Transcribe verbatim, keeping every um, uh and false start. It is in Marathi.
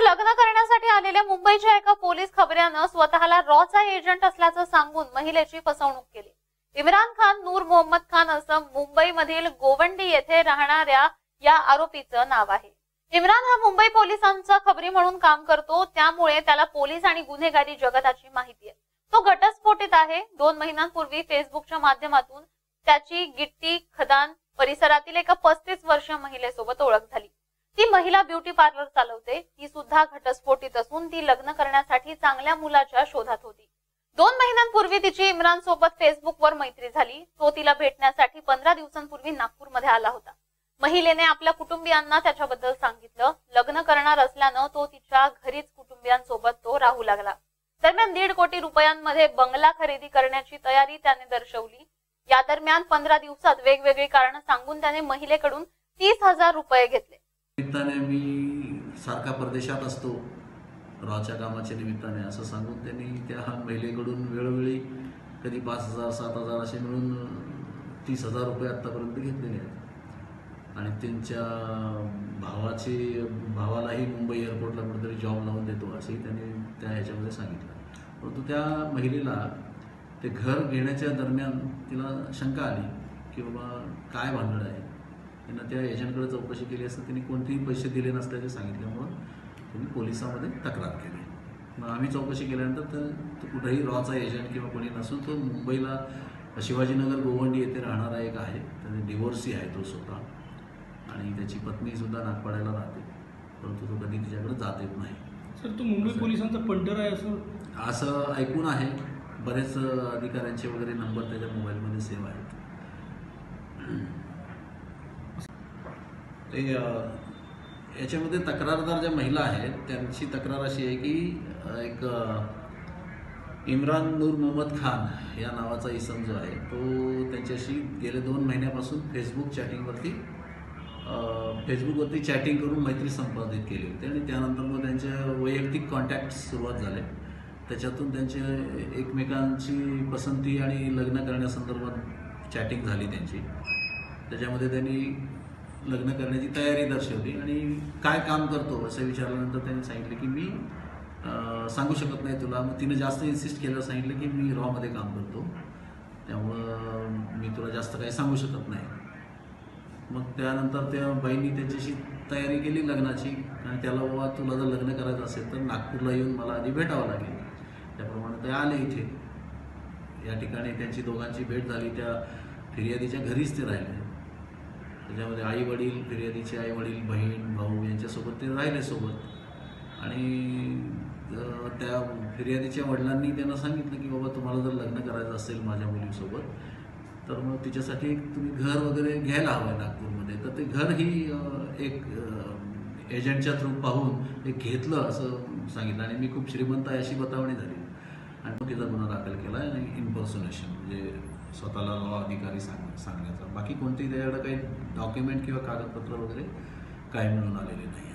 लग्न करण्यासाठी आलेल्या मुंबईच्या एका पोलीस खबऱ्यानं स्वतःला रॉचा एजंट असल्याचं सांगून महिलेची फसवणूक केली। इम्रान खान नूर मोहम्मद खान असं मुंबईमधील गोवंडी येथे राहणाऱ्या या आरोपीचं नाव आहे। इम्रान हा मुंबई पोलिसांचा खबरी म्हणून काम करतो, त्यामुळे त्याला पोलीस आणि गुन्हेगारी जगताची माहिती आहे। तो घटस्फोटित आहे। दोन महिन्यांपूर्वी फेसबुकच्या माध्यमातून त्याची गिट्टी खदान परिसरातील एका पस्तीस वर्षीय महिलेसोबत ओळख झाली। ती महिला ब्युटी पार्लर चालवते। ती सुद्धा घटस्फोटित असून ती लग्न करण्यासाठी चांगल्या मुलाच्या शोधात होती। दोन महिन्यांपूर्वी तिची इम्रान सोबत फेसबुकवर मैत्री झाली। तो तिला भेटण्यासाठी पंधरा दिवसांपूर्वी नागपूरमध्ये आला होता। महिलेने आपल्या कुटुंबियांना त्याच्याबद्दल सांगितलं। लग्न करणार असल्यानं तो तिच्या घरीच कुटुंबियांसोबत तो राहू लागला। दरम्यान दीड कोटी रुपयांमध्ये बंगला खरेदी करण्याची तयारी त्याने दर्शवली। या दरम्यान पंधरा दिवसात वेगवेगळी कारण सांगून त्याने महिलेकडून तीस हजार रुपये घेतले। निमित्ताने मी सारखा परदेशात असतो रॉच्या कामाच्या निमित्ताने असं सांगून त्यांनी त्या महिलेकडून वेळोवेळी कधी पाच हजार सात हजार असे मिळून तीस हजार रुपये आत्तापर्यंत घेतलेले आहेत। आणि त्यांच्या भावाचे भावालाही मुंबई एअरपोर्टला कुठेतरी जॉब लावून देतो असंही त्यांनी त्या ह्याच्यामध्ये सांगितलं। परंतु त्या महिलेला ते घर घेण्याच्या दरम्यान तिला शंका आली की बाबा काय भानगड आहे। त्यांना त्या एजंटकडे चौकशी केली असता त्यांनी कोणतेही पैसे दिले नसल्याचे सांगितल्यामुळं त्यांनी पोलिसांमध्ये तक्रार केली। मग आम्ही चौकशी केल्यानंतर तर तो कुठेही रॉचा एजंट किंवा कोणी नसून तो मुंबईला शिवाजीनगर गोवंडी येथे राहणारा एक आहे। त्याने डिवोर्सी आहे तो स्वतः आणि त्याची पत्नीसुद्धा नागपाड्याला राहते, परंतु तो कधी तिच्याकडे जात येत नाही। सर तो मुंबई पोलिसांचा पंटर आहे असं असं ऐकून आहे। बरेच अधिकाऱ्यांचे वगैरे नंबर त्याच्या मोबाईलमध्ये सेव्ह आहेत। ते याच्यामध्ये तक्रारदार ज्या महिला आहेत त्यांची तक्रार अशी आहे की एक इम्रान नूर मोहम्मद खान या नावाचा इसम जो आहे तो त्यांच्याशी गेले दोन महिन्यापासून फेसबुक चॅटिंगवरती फेसबुकवरती चॅटिंग करून मैत्री संपादित केली होती आणि त्यानंतर मग त्यांचे वैयक्तिक कॉन्टॅक्ट सुरुवात झाले। त्याच्यातून त्यांचे एकमेकांची पसंती आणि लग्न करण्यासंदर्भात चॅटिंग झाली त्यांची। त्याच्यामध्ये त्यांनी लग्न करण्याची तयारी दर्शवली आणि काय काम करतो असं विचारल्यानंतर त्यांनी सांगितलं की मी सांगू शकत नाही तुला। मग तिने जास्त इन्सिस्ट केलं, सांगितलं की मी रॉमध्ये काम करतो त्यामुळं मी तुला जास्त काही सांगू शकत नाही। मग त्यानंतर त्या बाईंनी त्याच्याशी तयारी केली लग्नाची आणि त्याला बाबा तुला जर लग्न करायचं असेल तर नागपूरला येऊन मला आधी भेटावं लागेल। त्याप्रमाणे ते आले इथे। या ठिकाणी त्यांची दोघांची भेट झाली। त्या फिर्यादीच्या घरीच ते राहिले। त्याच्यामध्ये आई वडील, फिर्यादीचे आई वडील, बहीण भाऊ यांच्यासोबत ते राहिले सोबत। आणि त्या फिर्यादीच्या वडिलांनी त्यांना सांगितलं की बाबा तुम्हाला जर लग्न करायचं असेल माझ्या मुलीसोबत तर मग तिच्यासाठी एक तुम्ही घर वगैरे घ्यायला हवं आहे नागपूरमध्ये। तर ते घर ही एक एजंटच्या थ्रू पाहून एक घेतलं असं सांगितलं आणि मी खूप श्रीमंत आहे अशी बतावणी झाली आणि मग तिचा गुन्हा दाखल केला आणि इम्पर्सोनेशन म्हणजे स्वतःला रॉ अधिकारी सांग सांगण्याचा। बाकी कोणतेही त्याच्याकडे काही डॉक्युमेंट किंवा कागदपत्र वगैरे काही मिळून आलेले नाही।